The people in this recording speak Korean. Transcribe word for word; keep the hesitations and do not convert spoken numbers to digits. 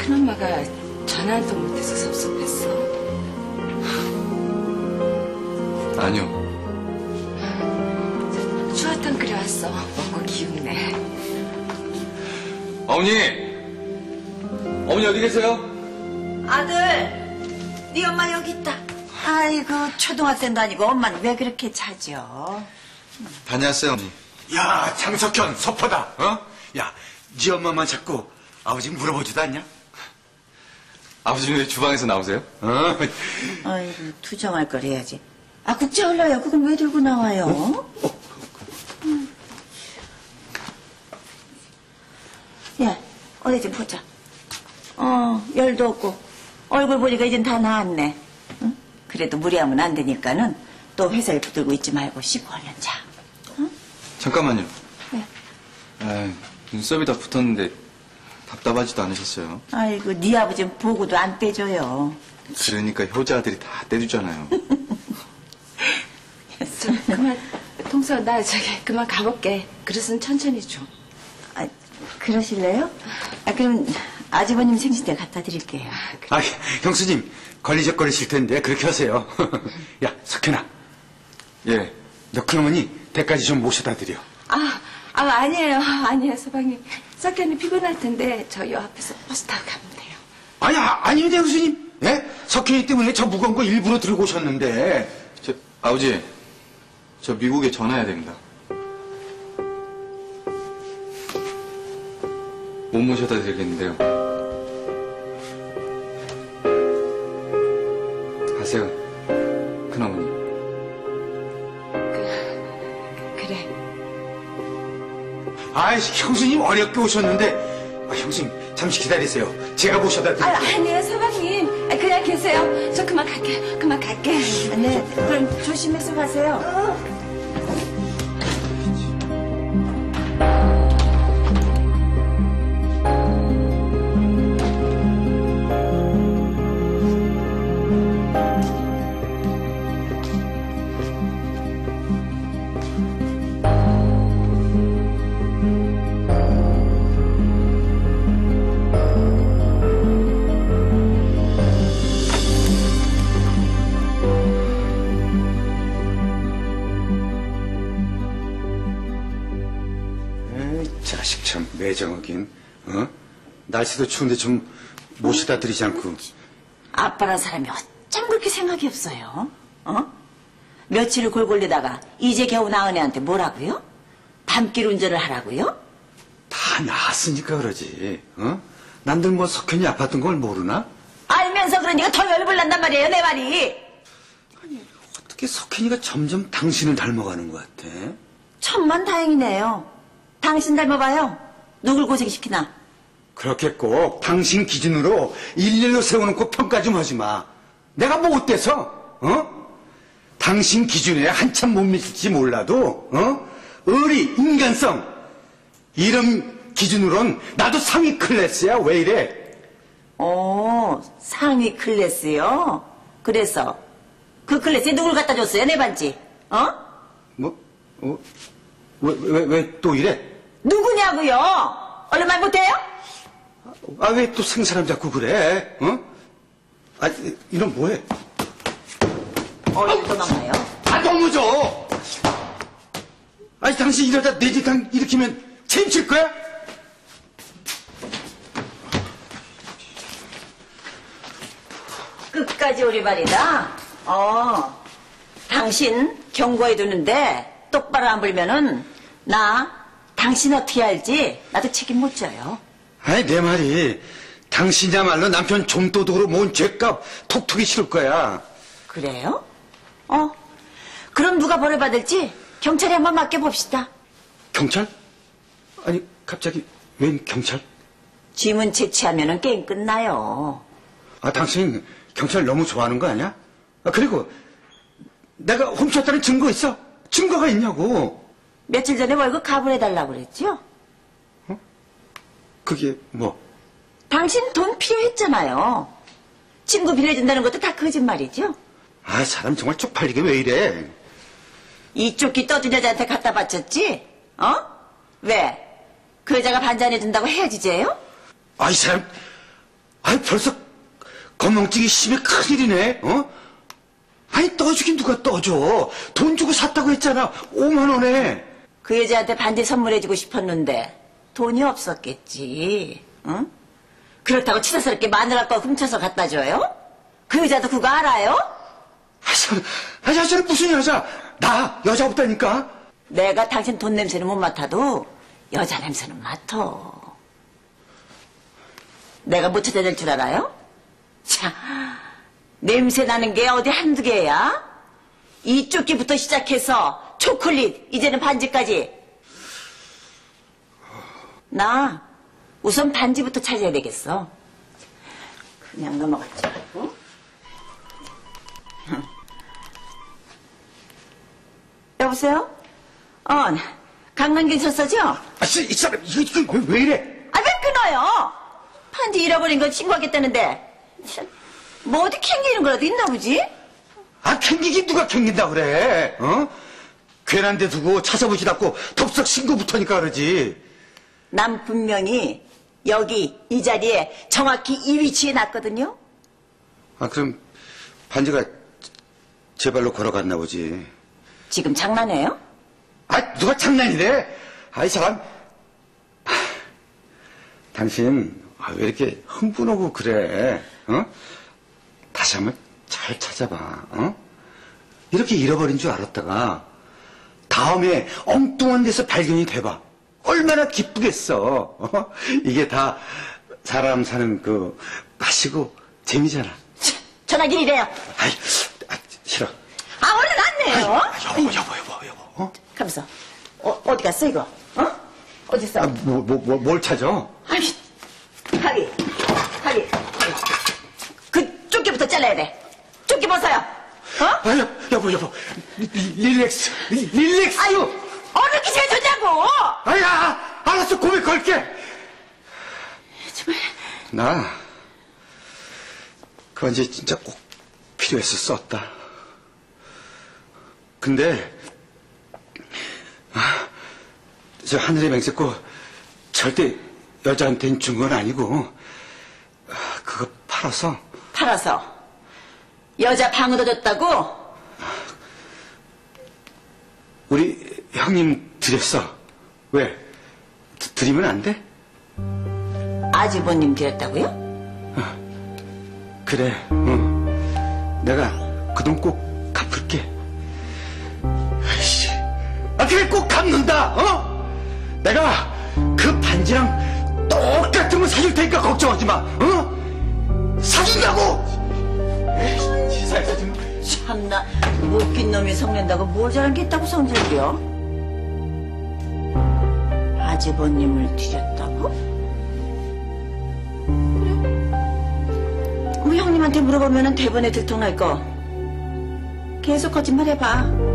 큰엄마가 전화 한 통 못해서 섭섭했어? 아니요. 추어탕 끓여왔어. 먹고 기운내. 어머니! 어머니 어디 계세요? 아들, 네 엄마 여기 있다. 아이고, 초등학생도 아니고 엄마는 왜 그렇게 자죠? 다녀왔어요, 어머니. 야, 장석현, 섭하다, 어? 야, 네 엄마만 자꾸 아버지 물어보지도 않냐? 아버지 왜 주방에서 나오세요? 어? 아이고, 투정할 걸 해야지. 아, 국자 흘러요. 그건 왜 들고 나와요? 어? 어? 음. 야, 어디 좀 보자. 어, 열도 없고 얼굴 보니까 이젠 다 나았네. 응? 그래도 무리하면 안 되니까는 또 회사를 붙들고 있지 말고 씻고 얼른 자. 응? 잠깐만요. 네. 아, 눈썹이 다 붙었는데 답답하지도 않으셨어요? 아이고, 네 아버지는 보고도 안 떼줘요. 그러니까 효자들이 다 떼주잖아요. 저 그만 동서 나 저기 그만 가볼게. 그릇은 천천히 줘. 아, 그러실래요? 아, 그럼 아주버님 생신 때 갖다 드릴게요. 아, 형수님, 걸리적거리실 텐데 그렇게 하세요. 야, 석현아. 예. 너 큰어머니 댁까지 좀 모셔다 드려. 아, 아 아니에요. 아니에요, 서방님. 석현이 피곤할 텐데 저 요 앞에서 버스 타고 가면 돼요. 아니, 아, 아닙니다, 형수님. 예? 석현이 때문에 저 무거운 거 일부러 들고 오셨는데. 저, 아버지, 저 미국에 전화해야 됩니다. 못 모셔다 드리겠는데요. 가세요, 큰어머니. 그, 그래. 아이, 형수님 어렵게 오셨는데. 아, 형수님, 잠시 기다리세요. 제가 모셔다 아, 드릴게요. 아니에요, 서방님. 아, 그냥 계세요. 저 그만 갈게. 그만 갈게. 네, 그럼 조심해서 가세요. 자식 참 매정하긴. 어? 날씨도 추운데 좀 모시다 드리지 않고. 아빠란 사람이 어쩜 그렇게 생각이 없어요? 어? 며칠을 골골리다가 이제 겨우 나은 애한테 뭐라고요? 밤길 운전을 하라고요? 다 나았으니까 그러지. 어? 남들 뭐 석현이 아팠던 걸 모르나? 알면서 그러니까 더 열불난단 말이에요, 내 말이. 어떻게 석현이가 점점 당신을 닮아가는 것 같아? 천만 다행이네요. 당신 닮아봐요. 누굴 고생시키나. 그렇게 꼭 당신 기준으로 일렬로 세워놓고 평가 좀 하지 마. 내가 뭐 어때서? 어? 당신 기준에 한참 못 미칠지 몰라도 어? 의리, 인간성 이런 기준으론 나도 상위 클래스야. 왜 이래? 오, 상위 클래스요? 그래서 그 클래스에 누굴 갖다 줬어요, 내 반지? 어? 뭐? 어? 왜, 왜, 왜 또 이래? 누구냐고요? 얼른 말 못해요? 아, 왜 또 생사람 잡고 그래? 어? 아, 이런 뭐해? 어딜 도망가요? 아, 너무 줘! 아니, 당신 이러다 내 집 일으키면 책임질 거야? 끝까지 오리발이다. 어, 당신 경고해두는데 똑바로 안 불면은 나 당신 어떻게 알지? 나도 책임 못 져요. 아니, 내 말이 당신이야말로 남편 좀도둑으로 모은 죄값 톡톡히 치를 거야. 그래요? 어, 그럼 누가 벌을받을지 경찰에 한번 맡겨봅시다. 경찰? 아니, 갑자기 웬 경찰? 지문 채취하면은 게임 끝나요. 아, 당신 경찰 너무 좋아하는 거 아니야? 아, 그리고 내가 훔쳤다는 증거 있어? 증거가 있냐고. 며칠 전에 월급 가불해달라고 그랬죠? 그게 뭐? 당신 돈 필요했잖아요. 친구 빌려준다는 것도 다 거짓말이죠? 아, 사람 정말 쪽팔리게 왜 이래? 이 조끼 떠준 여자한테 갖다 바쳤지? 어? 왜? 그 여자가 반잔해준다고 헤어지재요? 아, 이 사람, 아, 아니, 벌써 건망증이 심해 큰일이네, 어? 아니, 떠주긴 누가 떠줘. 돈 주고 샀다고 했잖아. 오만 원에. 그 여자한테 반지 선물해주고 싶었는데 돈이 없었겠지. 응? 그렇다고 치사스럽게 마누라 거 훔쳐서 갖다 줘요? 그 여자도 그거 알아요? 아, 저, 아, 여자는 무슨 여자? 나 여자 없다니까. 내가 당신 돈 냄새는 못 맡아도 여자 냄새는 맡아. 내가 못 찾아낼 줄 알아요? 자, 냄새 나는 게 어디 한두 개야? 이 조끼부터 시작해서 초콜릿, 이제는 반지까지. 나 우선 반지부터 찾아야 되겠어. 그냥 넘어갔지 말고. 여보세요? 어, 강남길 섰어죠? 아, 씨, 이 사람, 이거, 이거 왜, 왜 이래? 아, 왜 끊어요? 반지 잃어버린 걸 신고하겠다는데. 참, 뭐 어디 캥기는 거라도 있나 보지? 아, 캥기긴 누가 캥긴다 그래, 어? 괜한 데 두고 찾아보지 않고 덥석 신고부터니까 그러지. 난 분명히 여기 이 자리에 정확히 이 위치에 놨거든요. 아, 그럼 반지가 제 발로 걸어갔나 보지. 지금 장난해요? 아, 누가 장난이래? 아이, 사람. 하, 당신, 아, 왜 이렇게 흥분하고 그래, 어? 다시 한번 잘 찾아봐, 어? 이렇게 잃어버린 줄 알았다가, 다음에 엉뚱한 데서 발견이 돼봐. 얼마나 기쁘겠어, 어? 이게 다 사람 사는 그, 맛이고, 재미잖아. 참, 전화기 이래요. 아이, 아, 싫어. 아, 얼른 왔네요. 아, 여보, 여보, 여보, 여보, 어? 가면서 어, 어디 갔어 이거? 어? 어디 있어? 아, 뭐, 뭐, 뭐, 뭘 찾아? 아니, 가기, 가기, 가기. 그 조끼부터 잘라야 돼. 조끼 벗어요. 어? 아, 여, 여보, 여보. 리, 릴렉스, 리, 릴렉스! 아유, 어느 기세에 줬냐고! 아야, 알았어, 고백 걸게. 정말. 나, 그 반지 진짜 꼭 필요해서 썼다. 근데, 아, 저 하늘의 맹세코 절대 여자한테는 준 건 아니고, 아, 그거 팔아서. 팔아서 여자 방으로 줬다고? 우리 형님 드렸어. 왜? 드, 드리면 안 돼? 아주버님 드렸다고요? 그래, 응. 내가 그 돈 꼭 갚을게. 아이씨. 아, 그래, 꼭 갚는다, 어? 내가 그 반지랑 똑같은 거 사줄 테니까 걱정하지 마, 어? 사준다고! 에이, 세상에, 지금. 참나, 웃긴 놈이 성낸다고 뭘 잘한 게 있다고 성질이요? 아주버님을 드렸다고? 우리 형님한테 물어보면 대본에 들통날 거. 계속 거짓말 해봐.